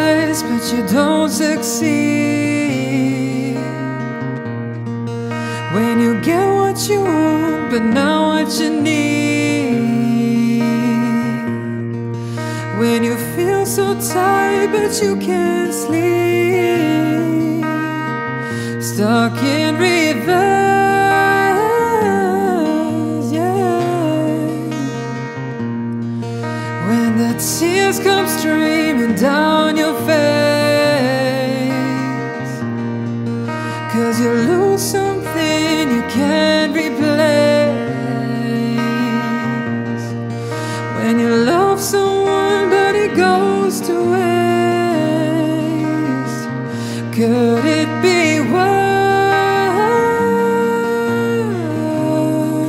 tries, but you don't succeed. When you get what you want, but not what you need. When you feel so tired, but you can't sleep. Stuck in reverse, yeah. When the tears come streaming down your face, 'cause you lose something you can't replace. When you love someone but it goes to waste, could it be worse?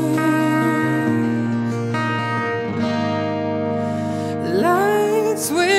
Lights will